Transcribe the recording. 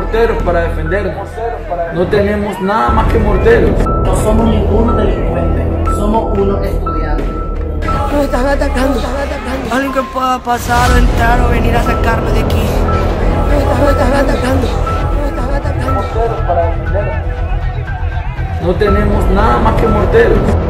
morteros para defendernos. No tenemos nada más que morteros. No somos ninguno delincuente, somos unos estudiantes. Nos están atacando. Alguien que pueda pasar o entrar o venir a sacarme de aquí. Nos están atacando. Morteros para defendernos. No tenemos nada más que morteros.